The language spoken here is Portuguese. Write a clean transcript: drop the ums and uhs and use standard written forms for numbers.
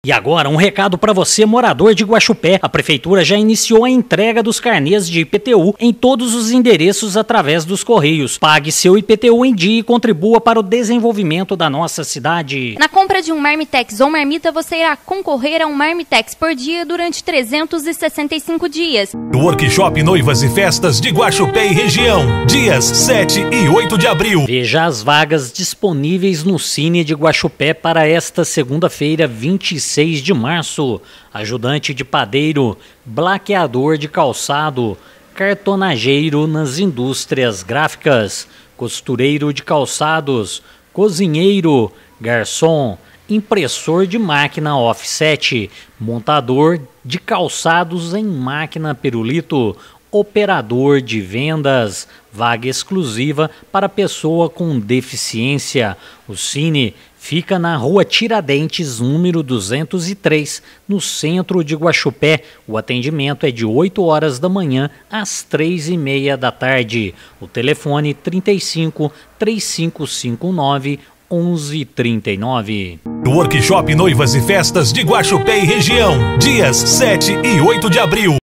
E agora, um recado para você, morador de Guaxupé. A Prefeitura já iniciou a entrega dos carnês de IPTU em todos os endereços através dos Correios. Pague seu IPTU em dia e contribua para o desenvolvimento da nossa cidade. Na compra de um Marmitex ou marmita, você irá concorrer a um Marmitex por dia durante 365 dias. Workshop Noivas e Festas de Guaxupé e região, dias 7 e 8 de abril. Veja as vagas disponíveis no Cine de Guaxupé para esta segunda-feira, 26 de março. Ajudante de padeiro, blaqueador de calçado, cartonageiro nas indústrias gráficas, costureiro de calçados, cozinheiro, garçom, impressor de máquina offset, montador de calçados em máquina pirulito, operador de vendas, vaga exclusiva para pessoa com deficiência. O Cine fica na Rua Tiradentes, número 203, no centro de Guaxupé. O atendimento é de 8 horas da manhã às 3h30 da tarde. O telefone 35 3559 1139. Workshop Noivas e Festas de Guaxupé e região, dias 7 e 8 de abril.